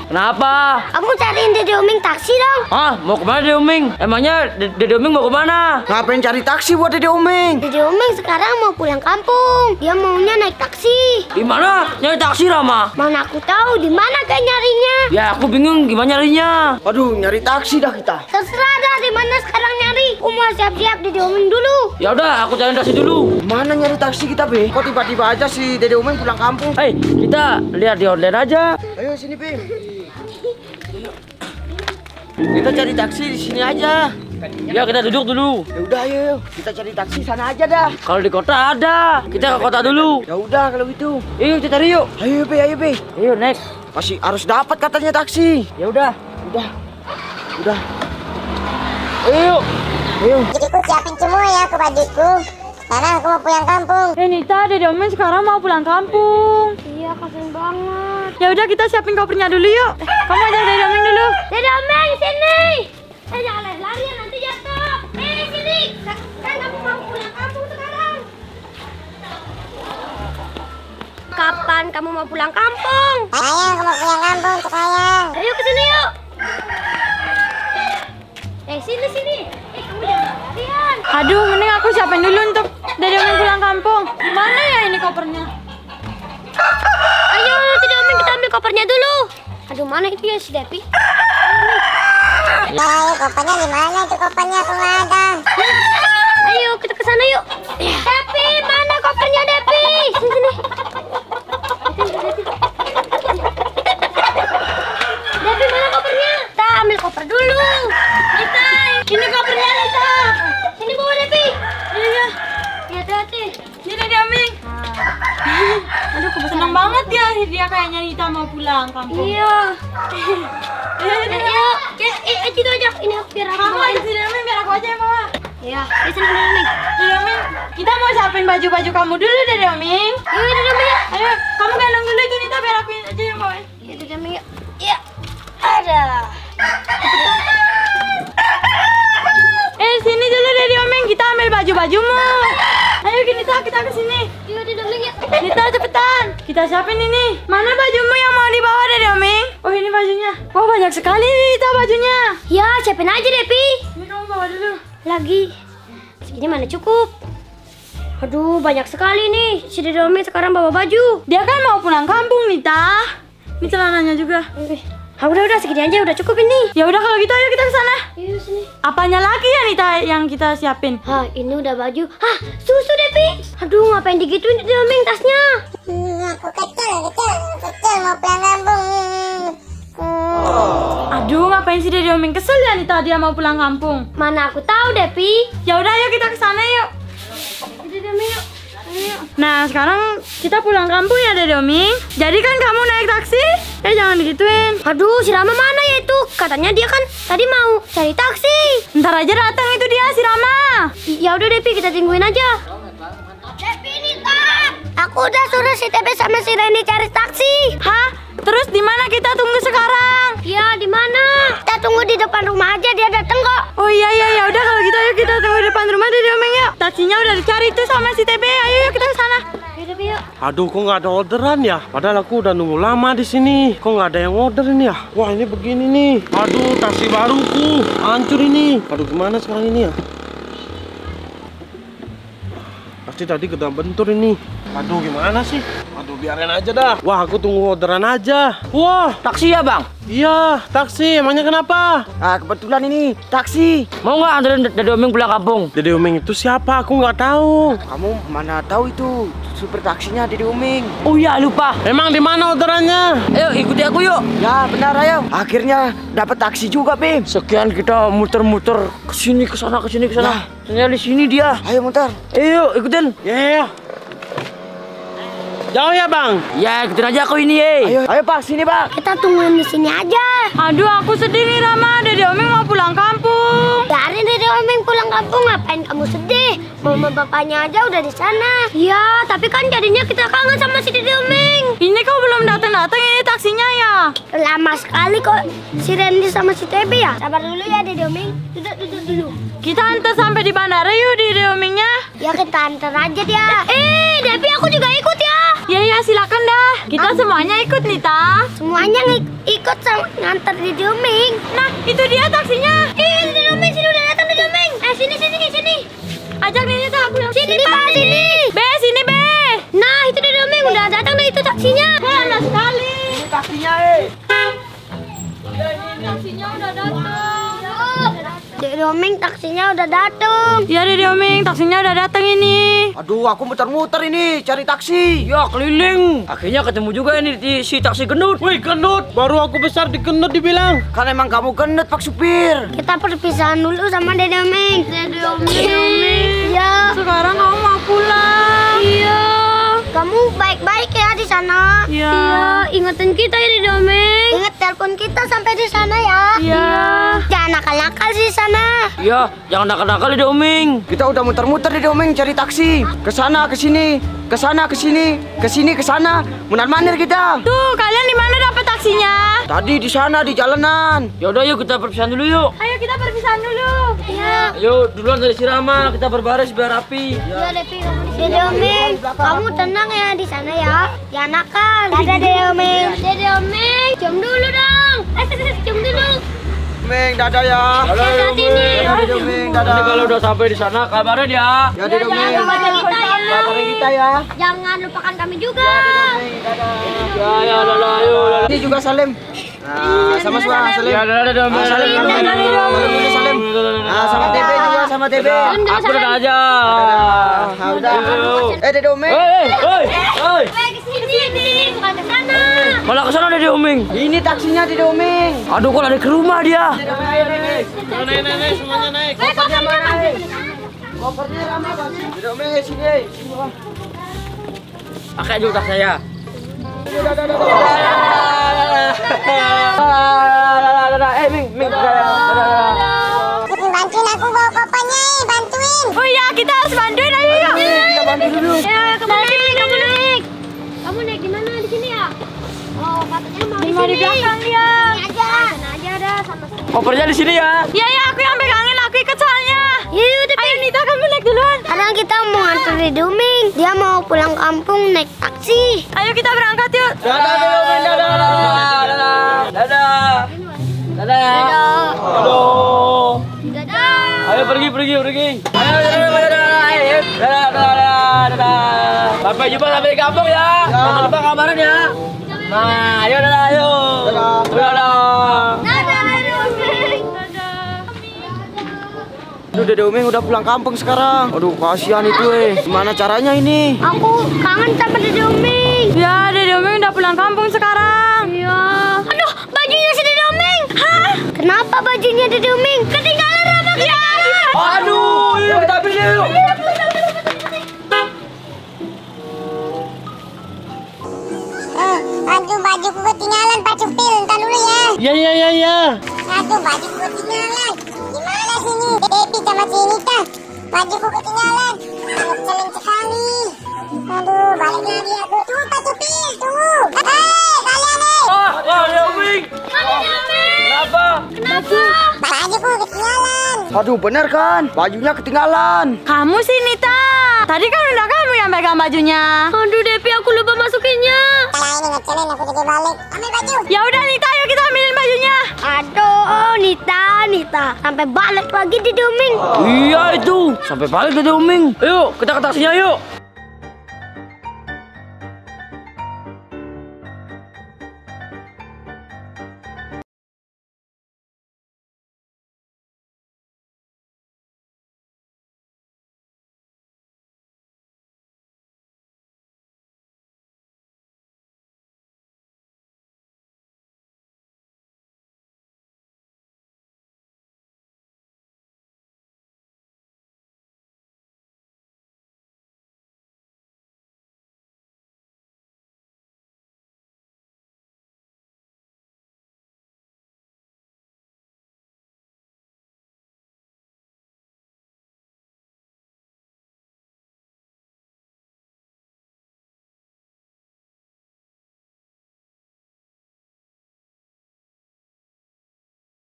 Kenapa? Aku cariin Dede Oming taksi dong. Ah, mau kemana Dede Oming? Emangnya Dede Oming mau kemana? Ngapain cari taksi buat Dede Oming? Dede Oming sekarang mau pulang kampung. Dia maunya naik taksi. Di mana nyari taksi, Rama? Mana aku tahu di mana kayak nyarinya. Ya aku bingung gimana nyarinya. Aduh, nyari taksi dah kita. Terserah dah di mana sekarang nyari. Aku mau siap-siap Dede Oming dulu. Ya udah, aku cari taksi dulu. Mana nyari taksi kita, Be? Kok tiba-tiba aja si Dede Oming pulang kampung? Hei, kita lihat di online aja. Ayo sini, Bim. Kita cari taksi di sini aja. Ya kita duduk dulu. Ya udah, ayo. Kita cari taksi sana aja dah. Kalau di kota ada, kita ke kota dulu. Ya udah kalau gitu. Yuk kita cari yuk. Ayo, Be, ayo, Be. Ayo next. Masih harus dapat katanya taksi. Ya udah. Udah. Ayo. Ayo. Jadiku siapin semua ya ke bajuku. Sekarang aku mau pulang kampung. Nita, Dede Oming sekarang mau pulang kampung. Iya, kasian banget. Ya udah kita siapin kopernya dulu yuk. Kamu ajak Dede Oming dulu. Dede Oming sini. Jangan lari-lari ya, nanti jatuh. Sini. Kan kamu mau pulang kampung sekarang. Kapan kamu mau pulang kampung? Sayang, aku mau pulang kampung sekarang. Ayo ke sini yuk. Sini. Kamu jangan larian. Aduh, mending aku siapin dulu untuk Dede Oming pulang kampung. Mana ya ini kopernya? Ayo, Dede Oming kita ambil kopernya dulu. Aduh, mana itu ya si Depi? Nah, kopernya di mana itu kopernya? Aku nggak ada. Ayo kita ke sana yuk. Depi, mana kopernya Depi? Sini. Depi, mana kopernya? Kita ambil koper dulu. Nita, ini kopernya Nita. Sini bawa Depi. Iya. Hati-hati. Ini Dede Oming. Aduh, senang banget ya dia kayaknya Nita mau pulang kampung. Iya. Ayo. Itu aja. Ini biar aku Kamu bawain. aja Dede Oming, biar aku aja yang bawa. Iya, di sini Dede Oming. Dede Oming, kita mau siapin baju-baju kamu dulu Dede Oming. Yuk, Dede Oming. Ayo, kamu gendong dulu itu Nita biar aku aja yang bawain. Iya, Dede Oming. Iya. Ada. Sini dulu Dede Oming, kita ambil baju-bajumu. Ayo Nita, kita ke sini. Yuk, Dede Oming ya. Nita cepetan. Kita siapin ini. Mana bajumu yang mau dibawa Dede Oming? Oh ini bajunya. Wah banyak sekali Nita bajunya. Ya, siapin aja Depi. Ini kamu bawa dulu. Lagi. Segini mana cukup. Aduh, banyak sekali nih. Si Dede Oming sekarang bawa baju. Dia kan mau pulang kampung Nita. Ini celananya juga. Udah segini aja udah cukup ini. Ya udah kalau gitu ayo kita ke sana. Yuk sini. Apanya lagi ya Nita yang kita siapin? Ini udah baju. Susu Depi. Aduh, ngapain digituin Dede Oming tasnya? Aku kecil mau pulang kampung. Aduh, ngapain sih Dede Oming kesel ya Nita dia mau pulang kampung? Mana aku tahu Depi. Ya udah ayo kita ke sana yuk. Dede Oming yuk. Nah sekarang kita pulang kampung ya Dede Oming. Jadi kan kamu naik taksi? Jangan digituin. Aduh, si Rama mana ya itu? Katanya dia kan tadi mau cari taksi. Ntar aja datang itu dia si Rama. Ya udah Depi, kita tungguin aja. Depi, Nita. Aku udah suruh si Tepi sama si Reni cari taksi. Hah? Terus di mana kita tunggu sekarang? Ya, di mana? Kita tunggu di depan rumah aja, dia dateng kok. Oh iya ya udah kalau gitu ayo kita tunggu di depan rumah Dede Oming yuk. Taksinya udah dicari tuh sama si TB. Ayo yuk kita ke sana. Yuk. Aduh, kok nggak ada orderan ya? Padahal aku udah nunggu lama di sini. Kok nggak ada yang order ini ya? Wah, ini begini nih. Aduh, taksi baruku hancur ini. Aduh, gimana sekarang ini ya? Pasti tadi kena bentur ini. Aduh, gimana sih? Aduh, biarin aja dah. Wah, aku tunggu orderan aja. Wah, Taksi ya bang? iya, taksi. Emangnya kenapa? Kebetulan ini taksi. Mau nggak anterin Dede Oming pulang kampung? Dede Oming itu siapa? Aku nggak tahu. Kamu mana tahu itu super taksinya Dede Oming. Oh iya lupa. Emang di mana orderannya? Ayo ikuti aku yuk. Ya benar, ayo. Akhirnya dapat taksi juga, Bim. Sekian kita muter-muter kesini kesana kesini kesana. Ternyata di sini dia. Ayo muter. Ayo ikutin. Ya. Jauh ya bang? Ya ikutin aja aku ini Ayo Pak, sini Pak. Kita tungguin di sini aja. Aduh aku sedih nih Rama. Dede Oming mau pulang kampung. Biarin Dede Oming pulang kampung, ngapain kamu sedih? Mama bapaknya aja udah di sana. Ya, tapi kan jadinya kita kangen sama si Dede Oming. Ini kok belum datang-datang ini taksinya ya? Lama sekali kok si Randy sama si Tebi ya. Sabar dulu ya Dede Oming. Duduk dulu. Kita antar sampai di bandara yuk Dede Omingnya. Ya kita antar aja dia. Debi aku juga ikut ya. Ya silakan dah. Kita Apa semuanya ikut Nita? Semuanya ikut sama nganter Dede Omeng. Nah, itu dia taksinya. Dede Omeng sini udah datang Dede Omeng. Sini. Ajak Nita aku yang Sini Pak, sini. Sini Be. Nah, itu Dede Omeng udah datang dah itu taksinya. Lama sekali. Taksinya Taksinya udah datang. Dede Omeng taksinya udah datang. Ya Dede Omeng, taksinya udah datang ini. Aduh, aku muter-muter ini cari taksi. Ya keliling. Akhirnya ketemu juga ini di si taksi gendut. Wih, gendut. Baru aku besar di gendut dibilang. Kan emang kamu gendut, Pak Supir. Kita perpisahan dulu sama Dede Omeng. Dede Omeng. Ya. Sekarang kamu mau pulang. Iya. Kamu baik-baik ya di sana. Iya. Ingetin kita ya Dede Omeng. Ingat telepon kita sampai di sana ya. Iya. Jangan nakal-nakal sih di sana. Ya, jangan nakal-nakal Dede Omeng. Kita udah muter-muter di Omeng cari taksi. Ke sana, ke sini, ke sana, ke sini, ke sini, ke sana. Munar-manir kita. Tuh, kalian di mana dapat taksinya? Tadi di sana di jalanan. Ya udah yuk kita perpisahan dulu yuk. Ayo kita perpisahan dulu. Iya. Ayo duluan dari si Rama, kita berbaris biar rapi. Iya, Devi. Dede Omeng, kamu tenang ya di sana ya. Jangan nakal. Dadah Dede Omeng. Dede Omeng, cium dulu dong. Cium dulu. Omeng, dadah ya. Dadah sini. Dadah Dede Omeng, dadah. Nanti kalau udah sampai di sana kabarin ya. Ya Dede Omeng. Kabarin kita ya. Kabarin kita ya. Jangan lupakan kami juga. Ya, ayo. Ini juga Salim. Nah, sama semua Salim. Ya, dadah Omeng. Salim, Salim. Nah, sama TB juga, sama TB. Aku udah aja. Nah, udah. Dede Omeng. Hei. Kesini, bukan ke sana. Malah ke sana Dede Omeng. Ini taksinya Dede Omeng. Aduh, kok lari ke rumah dia. Naik, semuanya naik. Kopernya Rama, Bang. Dede Omeng, sini. Pakai dulu tas saya. Ming. Bantuin aku bawa kopernya, bantuin. Oh iya, kita harus bantuin. Ayo yuk. Kita bantu dulu. Ya, kamu naik. Kamu naik di mana? Di sini ya? Oh, katanya mau di Mau di sini. belakang dia. Sini aja. Sana aja dah sama sama. Kopernya di sini ya. Ya, aku yang pegangin, aku ikut soalnya. Yuk, Ayo Nita, kamu naik duluan. sekarang kita mau nganter Dede Omeng. Dia mau pulang kampung naik taksi. Ayo kita berangkat yuk. Dadah Dede Omeng, dadah. Aduh. Dadah. Ayo pergi. Ayo, dadah. Sampai jumpa sampai di kampung ya. Jangan lupa kabarin ya. Nah, ayo. Dadah. Dadah. Dadah, Dede Omeng. Aduh, Dede Omeng udah pulang kampung sekarang. Aduh, kasihan itu Gimana caranya ini? Aku kangen sama Dede Omeng. Ya, Dede Omeng udah pulang kampung sekarang. Iya. Aduh, bajunya si Dede Omeng. Hah? Kenapa bajunya Dede Omeng? Ketinggalan Rama. Ya. Aduh, kita ambil dia yuk. Aduh, bajuku ketinggalan, Pak Supir. Ntar dulu ya. Ya. Aduh, bajuku ketinggalan. Gimana sini? Depi sama si Nita. Bajuku ketinggalan. Ngeselin sekali. Aduh, balik lagi aku. Tuh, Pak Supir, tunggu. Kalian Dede Omeng. Kenapa? Bajuku ketinggalan. Aduh, bener kan? Bajunya ketinggalan. Kamu sih Nita. Tadi kan udah kamu yang pegang bajunya. Aduh, Devi, aku lupa masukinnya. Kalau ini ngecelin, aku jadi balik. Ambil baju. Ya udah Nita, ayo kita ambilin bajunya. Aduh, Nita. Sampai balik lagi Dede Omeng. Iya itu. Sampai balik Dede Omeng. Ayo, kita ke taksinya yuk.